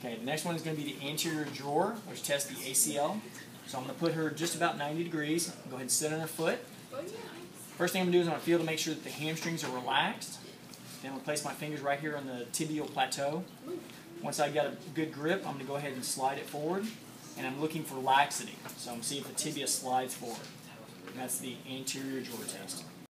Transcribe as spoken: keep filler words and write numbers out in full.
Okay, the next one is going to be the anterior drawer, which tests the A C L. So I'm going to put her just about ninety degrees. Go ahead and sit on her foot. First thing I'm going to do is I'm going to feel to make sure that the hamstrings are relaxed. Then I'm going to place my fingers right here on the tibial plateau. Once I got a good grip, I'm going to go ahead and slide it forward. And I'm looking for laxity. So I'm going to see if the tibia slides forward. And that's the anterior drawer test.